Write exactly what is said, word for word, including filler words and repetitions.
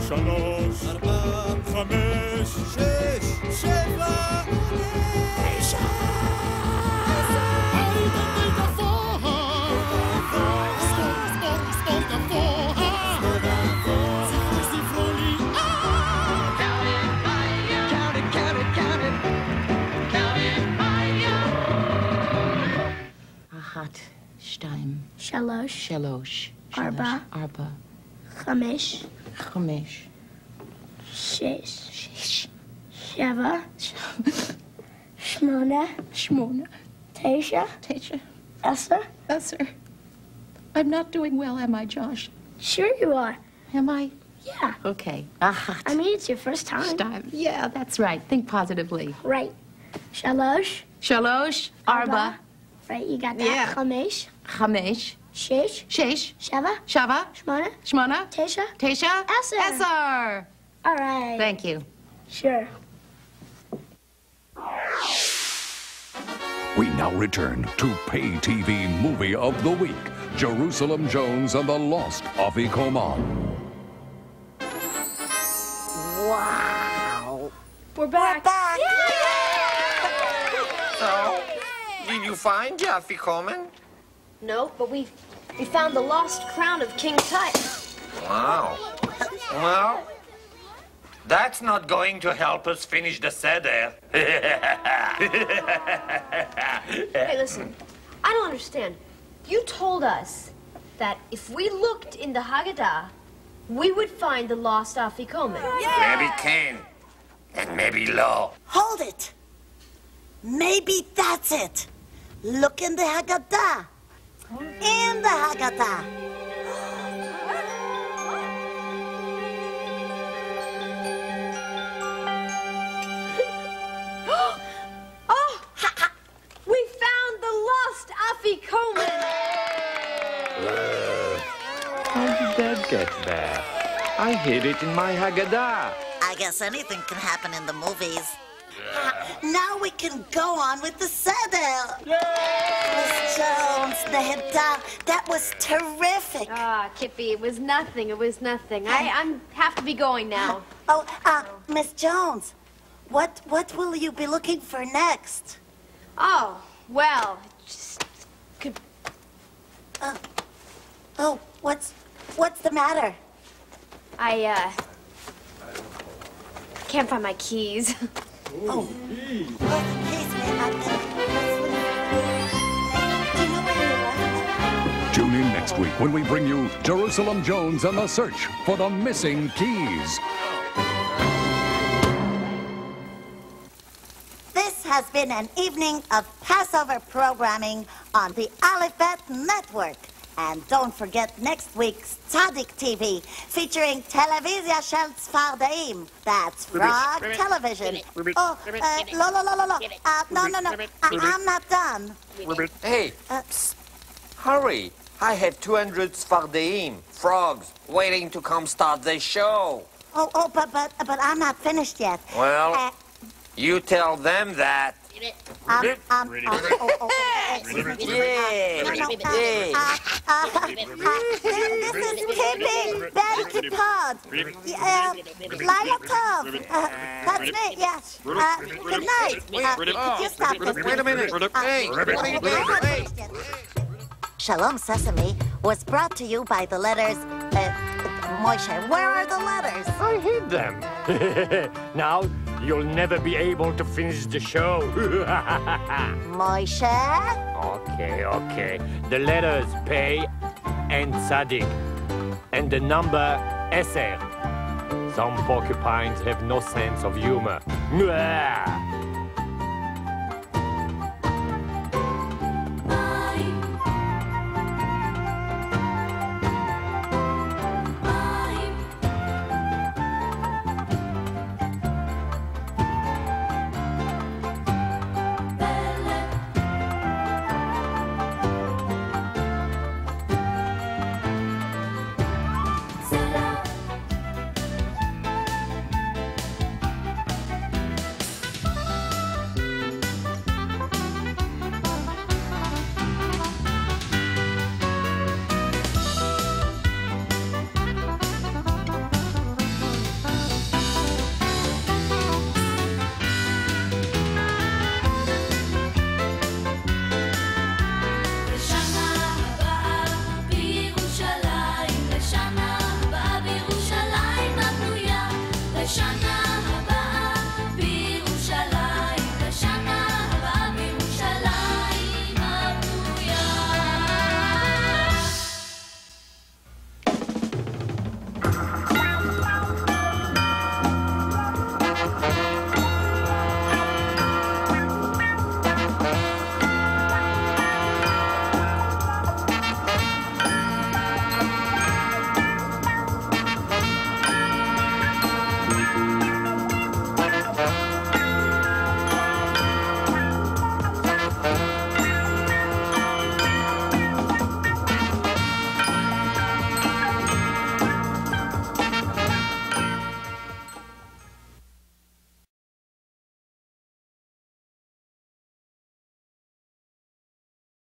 שלוש, ארבע, חמש, שש, שבע, תשע. אחת, שתיים, שלוש, שלוש, ארבע, ארבע, חמש, חמש, שש, שש, שבע, שמונה, שמונה, תשע, תשע, עשר. עשר. I'm not doing well, am I, Josh? Sure you are. Am I? Yeah. Okay. אחת. I mean, it's your first time. שתיים. Yeah, that's right. Think positively. Right. שלוש, שלוש, ארבע, right, you got that. Yeah. חמש, חמש, שש, שש, שבע, שבע, שמונה, שמונה, תשע, תשע, עשר. עשר. All right. Thank you. Sure. We now return to Pay T V Movie of the Week, Jerusalem Jones and the Lost Afikoman. Wow. We're back. We're back. So, did you find your Afikoman? No, but we we found the lost crown of King Tut. Wow. Well, that's not going to help us finish the seder. Hey, listen, I don't understand. You told us that if we looked in the Haggadah, we would find the lost Afikoman. Maybe Cain, and maybe Lo. Hold it. Maybe that's it. Look in the Haggadah. In the Haggadah. Oh! We found the lost Afikoman! How did that get there? I hid it in my Haggadah. I guess anything can happen in the movies. Now we can go on with the Seder. Miss Jones, Nehemta, that was terrific. Ah, Kippy, it was nothing, it was nothing. I I'm, have to be going now. Oh, uh, Miss Jones, what what will you be looking for next? Oh, well, just could... Uh, oh, what's what's the matter? I, uh... can't find my keys. Oh. Well, the keys may not be. Do you know where you left them? Tune in next week when we bring you Jerusalem Jones and the Search for the Missing Keys. This has been an evening of Passover programming on the Aliphet Network. And don't forget next week's Tzaddik T V featuring Televizia Shel Tzfardaim. That's Frog Television. Oh, uh, lo, lo, lo, lo, lo. Uh, no, no, no. I I'm not done. Hey, Uh, hurry. I have two hundred Sfardeim, frogs, waiting to come start the show. oh, oh, but, but, but I'm not finished yet. Well, Uh, you tell them that. Um, um, oh, oh, oh, oh, excuse me. Yeah, No, no, uh, yeah. uh, uh, uh, this is Kippy, Ben Kippard. Uh, Lila Tov. Uh, that's me, yes. Uh, good night. Uh, you stop this. Wait a minute. Hey, what are you doing? Hey. Shalom, Sesame was brought to you by the letters, uh, Moshe, where are the letters? I hid them. Now you'll never be able to finish the show. Moshe? Okay, okay. The letters Pei and Tzadik. And the number Eser. Some porcupines have no sense of humor. Mwah!